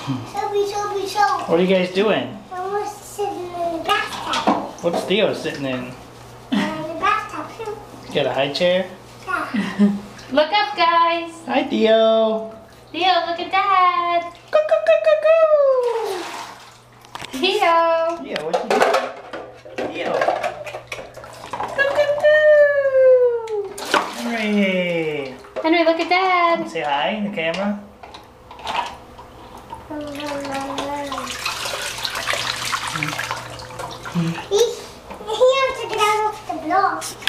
What are you guys doing? We're sitting in the bathtub. What's Theo sitting in? In the bathtub too. Got a high chair? Yeah. Look up, guys. Hi, Theo. Theo, look at Dad. Cuckoo. Theo. Theo, what you doing? Theo. Henry. Henry, look at Dad. Say hi in the camera. He has to get out of the block.